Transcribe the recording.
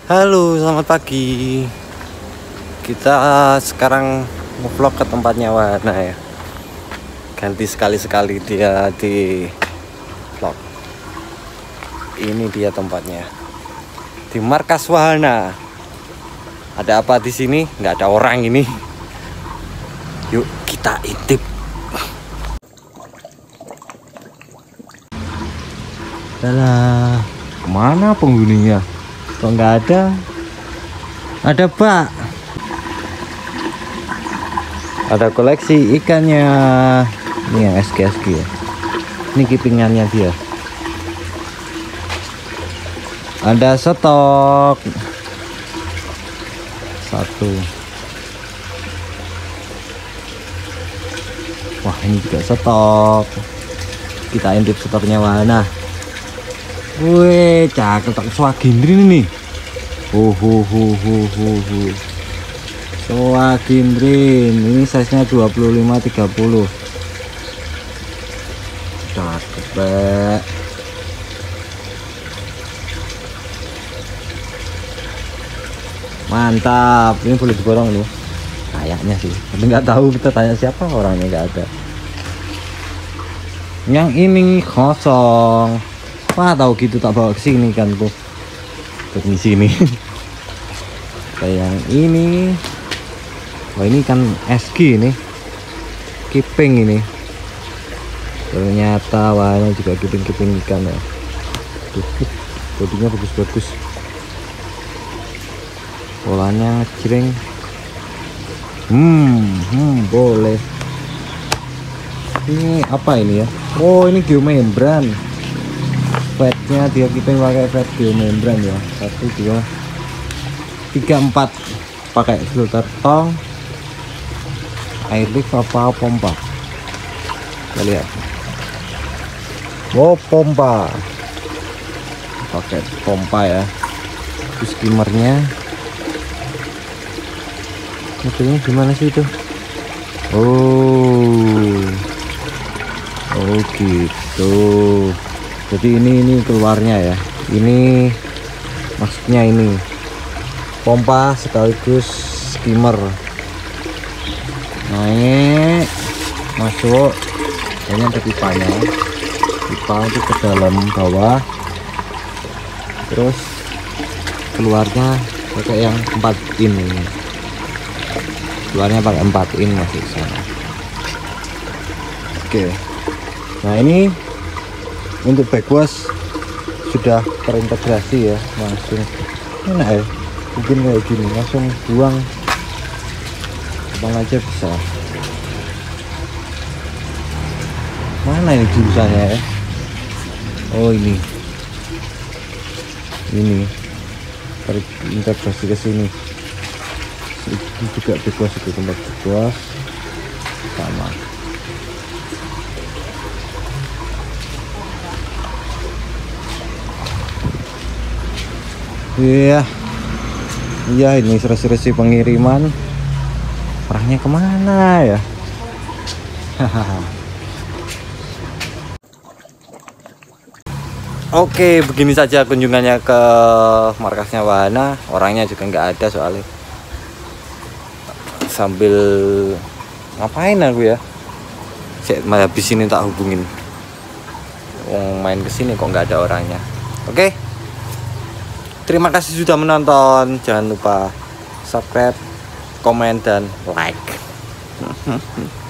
Halo, selamat pagi. Kita sekarang nge-vlog ke tempatnya Wahana ya. Ganti sekali-sekali dia di vlog. Ini dia tempatnya. Di markas Wahana. Ada apa di sini? Nggak ada orang ini. Yuk kita intip. Dalah, kemana penghuninya? Kok nggak ada? Ada Pak. Ada koleksi ikannya. Ini yang SG ya. Ini kipingannya dia. Ada stok. Satu. Wah, ini juga stok. Kita intip stoknya Wahana. Wih, cakep tak swagindri nih. Swagindri ini size nya 25-30. Cakep banget. Mantap, ini boleh diborong nih. Kayaknya sih, tapi nggak tahu, kita tanya siapa orangnya, nggak ada. Yang ini kosong. Wah, tahu gitu tak bawa ke sini kan tuh. Di sini. Kayak yang ini. Wah, ini kan SG nih. Kiping ini. Ternyata Wahana juga kiping-kiping ikan ya. Bodinya bagus-bagus. Polanya ngejreng. Boleh. Ini apa ini ya? Oh, ini geomembran. Flatnya dia kita pakai flat geomembran ya. 1, 2, 3, 4. Pakai filter tong, airlift apa pompa. Kita lihat. Oh, pompa. Pakai pompa ya. Terus skimmernya. Modelnya gimana sih itu? Oh gitu. Jadi ini keluarnya ya. Ini maksudnya ini pompa sekaligus skimmer. Naik, masuk, ini ada pipanya. Pipa itu ke dalam bawah. Terus keluarnya pakai yang 4 in ini. Keluarnya pakai 4 in masuk sana. Oke. Nah, ini untuk backwash sudah terintegrasi ya, langsung enak ya, mungkin kayak gini langsung buang abang aja bisa. Mana ini jurusannya ya? Oh, ini terintegrasi ke sini. Ini juga backwash, itu tempat backwash sama. Iya, ini serasi pengiriman. Orangnya kemana ya? Oke, begini saja kunjungannya ke markasnya Wahana. Orangnya juga nggak ada soalnya. Sambil ngapain aku ya? Habis ini tak hubungin. Main kesini kok nggak ada orangnya. Oke. Terima kasih sudah menonton. Jangan lupa subscribe, komen, dan like.